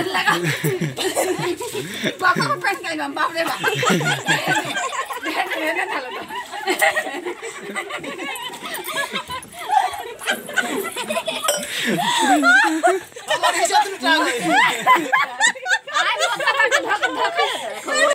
लगा बाबा को पेन काइमा बाप रे बाप हेर्न थाल्यो त